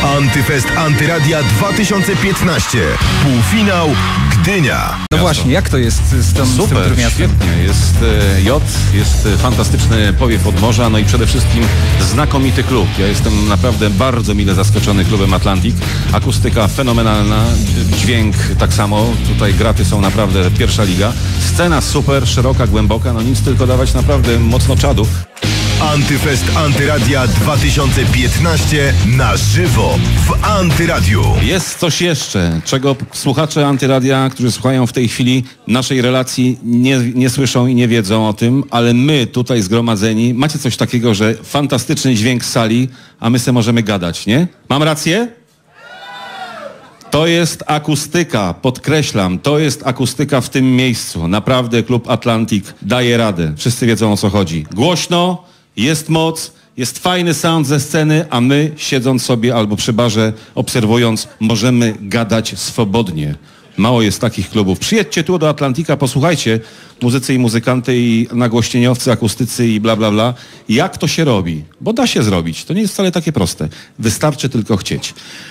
Antyfest Antyradia 2015. Półfinał Gdynia. No właśnie, jak to jest z tym Super, świetnie. Jest jest fantastyczny powiew od morza, no i przede wszystkim znakomity klub. Ja jestem naprawdę bardzo mile zaskoczony klubem Atlantic. Akustyka fenomenalna, dźwięk tak samo. Tutaj graty są naprawdę pierwsza liga. Scena super, szeroka, głęboka, no nic, tylko dawać naprawdę mocno czadu. Antyfest Antyradia 2015 na żywo w Antyradiu. Jest coś jeszcze, czego słuchacze Antyradia, którzy słuchają w tej chwili naszej relacji, nie słyszą i nie wiedzą o tym, ale my tutaj zgromadzeni, macie coś takiego, że fantastyczny dźwięk z sali, a my se możemy gadać, nie? Mam rację? To jest akustyka, podkreślam, to jest akustyka w tym miejscu. Naprawdę klub Atlantic daje radę. Wszyscy wiedzą, o co chodzi. Głośno, jest moc, jest fajny sound ze sceny, a my, siedząc sobie albo przy barze, obserwując, możemy gadać swobodnie. Mało jest takich klubów. Przyjedźcie tu do Atlantika, posłuchajcie, muzycy i muzykanty i nagłośnieniowcy, akustycy i bla bla bla, jak to się robi. Bo da się zrobić, to nie jest wcale takie proste. Wystarczy tylko chcieć.